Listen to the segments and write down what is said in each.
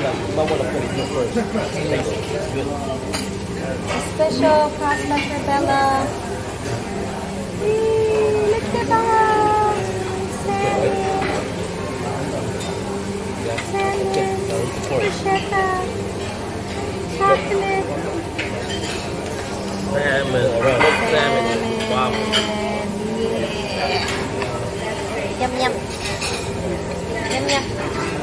might want to put it here first. Taste it. It's good. A special pasta for Bella. Look at that! Salmon, bruschetta, chocolate, Salmon, salmon, wow. Yum yum. Yum yum.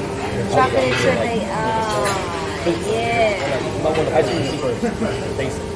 Chocolate survey. Yeah. Might want to ice cream first. Taste it.